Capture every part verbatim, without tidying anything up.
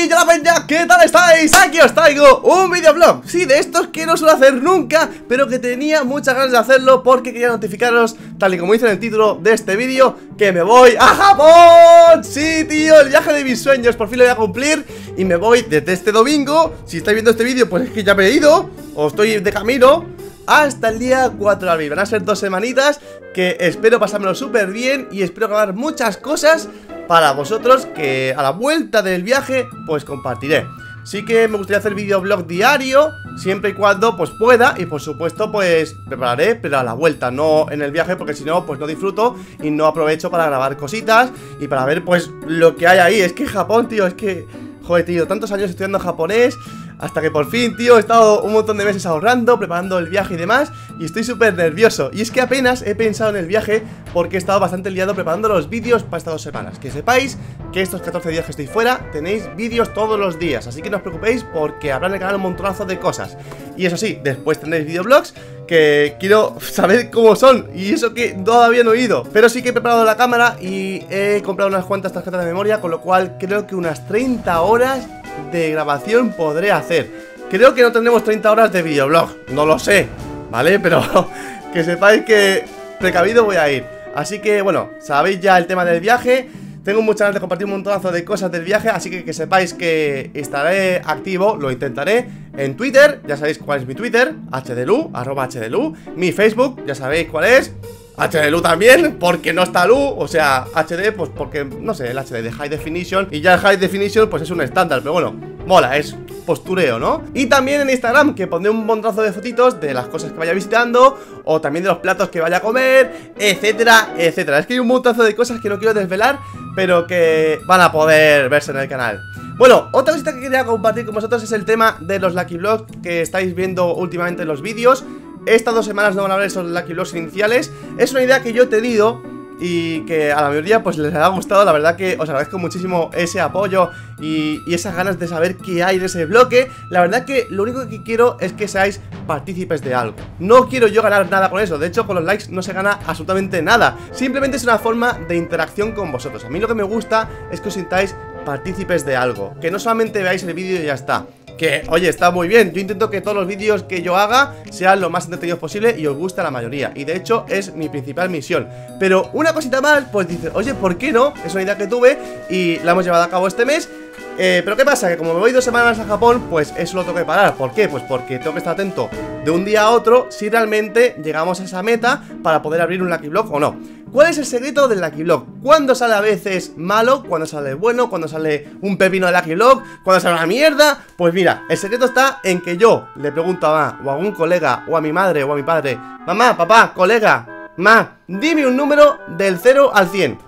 Y ya la peña, ¿qué tal estáis? Aquí os traigo un videoblog. Sí, de estos que no suelo hacer nunca, pero que tenía muchas ganas de hacerlo porque quería notificaros, tal y como dice en el título de este vídeo, que me voy a Japón. Sí, tío, el viaje de mis sueños, por fin lo voy a cumplir. Y me voy desde este domingo. Si estáis viendo este vídeo, pues es que ya me he ido, o estoy de camino, hasta el día cuatro de abril. Van a ser dos semanitas que espero pasármelo súper bien y espero grabar muchas cosas para vosotros que a la vuelta del viaje pues compartiré. Sí que me gustaría hacer videoblog diario, siempre y cuando pues pueda, y por supuesto pues prepararé, pero a la vuelta, no en el viaje, porque si no pues no disfruto y no aprovecho para grabar cositas y para ver pues lo que hay ahí. Es que Japón, tío, es que, joder, tío, tantos años estudiando japonés, hasta que por fin, tío, he estado un montón de meses ahorrando, preparando el viaje y demás, y estoy súper nervioso. Y es que apenas he pensado en el viaje porque he estado bastante liado preparando los vídeos para estas dos semanas. Que sepáis que estos catorce días que estoy fuera tenéis vídeos todos los días, así que no os preocupéis porque habrá en el canal un montonazo de cosas. Y eso sí, después tendréis videoblogs que quiero saber cómo son, y eso que todavía no he ido. Pero sí que he preparado la cámara y he comprado unas cuantas tarjetas de memoria, con lo cual creo que unas treinta horas de grabación podré hacer. Creo que no tendremos treinta horas de videoblog, no lo sé, ¿vale? Pero que sepáis que precavido voy a ir. Así que bueno, sabéis ya el tema del viaje. Tengo muchas ganas de compartir un montonazo de cosas del viaje, así que que sepáis que estaré activo, lo intentaré, en Twitter. Ya sabéis cuál es mi Twitter, hdlu, arroba hdlu. Mi Facebook, ya sabéis cuál es, hdlu también, porque no está Lu, o sea, H D, pues porque, no sé, el H D de High Definition. Y ya el High Definition pues es un estándar, pero bueno, mola, es postureo, ¿no? Y también en Instagram, que pondré un montonazo de fotitos de las cosas que vaya visitando, o también de los platos que vaya a comer, etcétera, etcétera. Es que hay un montonazo de cosas que no quiero desvelar, pero que van a poder verse en el canal. Bueno, otra cosita que quería compartir con vosotros es el tema de los Lucky Vlogs que estáis viendo últimamente en los vídeos. Estas dos semanas no van a haber esos Lucky Vlogs iniciales. Es una idea que yo he tenido y que a la mayoría pues les ha gustado. La verdad que os agradezco muchísimo ese apoyo y, y esas ganas de saber qué hay en ese bloque. La verdad que lo único que quiero es que seáis partícipes de algo. No quiero yo ganar nada con eso. De hecho, con los likes no se gana absolutamente nada. Simplemente es una forma de interacción con vosotros. A mí lo que me gusta es que os sintáis partícipes de algo, que no solamente veáis el vídeo y ya está. Que, oye, está muy bien. Yo intento que todos los vídeos que yo haga sean lo más entretenidos posible y os guste a la mayoría. Y de hecho es mi principal misión. Pero una cosita más, pues dices, oye, ¿por qué no? Es una idea que tuve y la hemos llevado a cabo este mes. Eh, pero ¿qué pasa? Que como me voy dos semanas a Japón, pues eso lo tengo que parar. ¿Por qué? Pues porque tengo que estar atento de un día a otro si realmente llegamos a esa meta para poder abrir un Lucky Vlog o no. ¿Cuál es el secreto del Lucky Vlog? ¿Cuándo sale a veces malo? ¿Cuándo sale bueno? ¿Cuándo sale un pepino de Lucky Vlog? ¿Cuándo sale una mierda? Pues mira, el secreto está en que yo le pregunto a mamá, o a algún colega, o a mi madre, o a mi padre: mamá, papá, colega, ma, dime un número del cero al cien.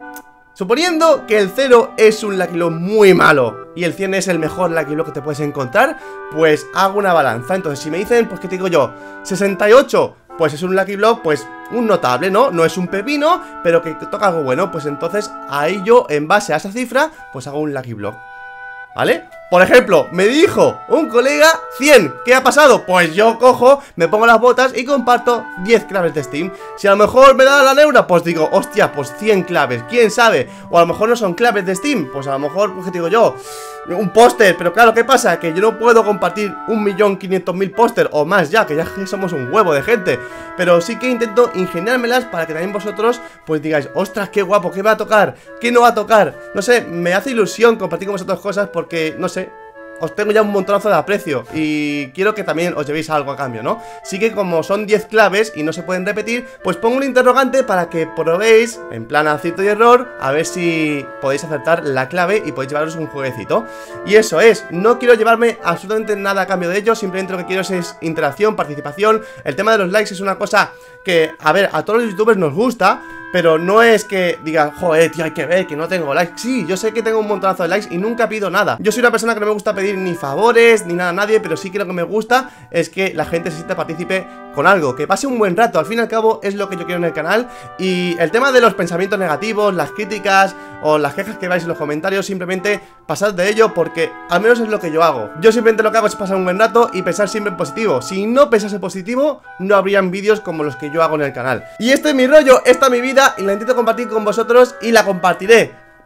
Suponiendo que el cero es un Lucky Vlog muy malo y el cien es el mejor Lucky Vlog que te puedes encontrar, pues hago una balanza. Entonces si me dicen, pues ¿qué te digo yo? sesenta y ocho, pues es un Lucky Vlog, pues un notable, ¿no? No es un pepino, pero que toca algo bueno. Pues entonces ahí yo, en base a esa cifra, pues hago un Lucky Vlog, ¿vale? Por ejemplo, me dijo un colega cien. ¿Qué ha pasado? Pues yo cojo, me pongo las botas y comparto diez claves de Steam. Si a lo mejor me da la neura, pues digo, hostia, pues cien claves, ¿quién sabe? O a lo mejor no son claves de Steam, pues a lo mejor, pues que te digo yo, un póster. Pero claro, ¿qué pasa? Que yo no puedo compartir un millón quinientos mil póster o más ya, que ya somos un huevo de gente. Pero sí que intento ingeniármelas para que también vosotros pues digáis, ostras, qué guapo, ¿qué va a tocar? ¿Qué no va a tocar? No sé, me hace ilusión compartir con vosotros cosas porque, no sé, os tengo ya un montonazo de aprecio y quiero que también os llevéis algo a cambio, ¿no? Sí que como son diez claves y no se pueden repetir, pues pongo un interrogante para que probéis, en plan acierto y error, a ver si podéis acertar la clave y podéis llevaros un jueguecito. Y eso es, no quiero llevarme absolutamente nada a cambio de ello, simplemente lo que quiero es interacción, participación. El tema de los likes es una cosa que, a ver, a todos los youtubers nos gusta, pero no es que digan, joder, tío, hay que ver que no tengo likes. Sí, yo sé que tengo un montonazo de likes y nunca pido nada. Yo soy una persona que no me gusta pedir ni favores, ni nada a nadie, pero sí que lo que me gusta es que la gente se sienta partícipe con algo, que pase un buen rato. Al fin y al cabo es lo que yo quiero en el canal. Y el tema de los pensamientos negativos, las críticas o las quejas que vais en los comentarios, simplemente pasad de ello, porque al menos es lo que yo hago. Yo simplemente lo que hago es pasar un buen rato y pensar siempre en positivo. Si no pensase positivo, no habrían vídeos como los que yo hago en el canal. Y este es mi rollo, esta es mi vida y la intento compartir con vosotros y la compartiré.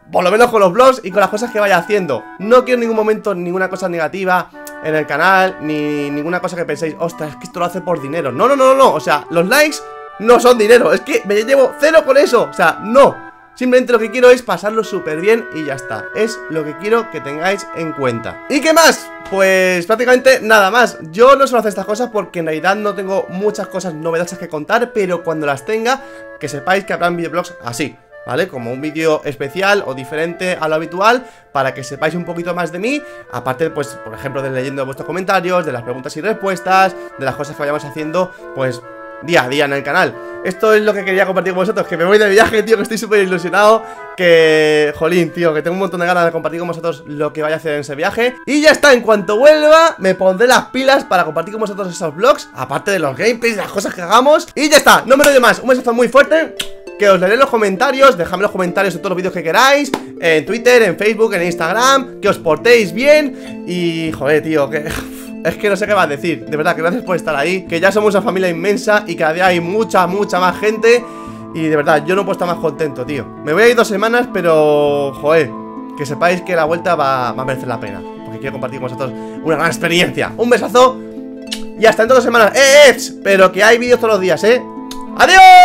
por lo menos con los vlogs y con las cosas que vaya haciendo. No quiero en ningún momento ninguna cosa negativa en el canal, ni ninguna cosa que penséis, ostras, es que esto lo hace por dinero. No, no, no, no, no, o sea, los likes no son dinero, es que me llevo cero con eso, o sea, no. Simplemente lo que quiero es pasarlo súper bien y ya está. Es lo que quiero que tengáis en cuenta. ¿Y qué más? Pues prácticamente nada más. Yo no suelo hacer estas cosas porque en realidad no tengo muchas cosas novedosas que contar, pero cuando las tenga, que sepáis que habrán videoblogs así, ¿vale? Como un vídeo especial o diferente a lo habitual, para que sepáis un poquito más de mí. Aparte, pues, por ejemplo, de leyendo vuestros comentarios, de las preguntas y respuestas, de las cosas que vayamos haciendo, pues, día a día en el canal. Esto es lo que quería compartir con vosotros, que me voy de viaje, tío, que estoy súper ilusionado. Que, jolín, tío, que tengo un montón de ganas de compartir con vosotros lo que vaya a hacer en ese viaje. Y ya está, en cuanto vuelva, me pondré las pilas para compartir con vosotros esos vlogs, aparte de los gameplays, las cosas que hagamos. Y ya está, no me lo doy más, un besazo muy fuerte, que os leeré en los comentarios. Dejadme los comentarios de todos los vídeos que queráis, en Twitter, en Facebook, en Instagram. Que os portéis bien. Y, joder, tío, que... es que no sé qué vas a decir, de verdad, que gracias por estar ahí. Que ya somos una familia inmensa y cada día hay mucha, mucha más gente. Y de verdad, yo no puedo estar más contento, tío. Me voy a ir dos semanas, pero, joder, que sepáis que la vuelta va, va a merecer la pena, porque quiero compartir con vosotros una gran experiencia. Un besazo y hasta en dos semanas. ¡Eh, eh! Pero que hay vídeos todos los días, ¿eh? ¡Adiós!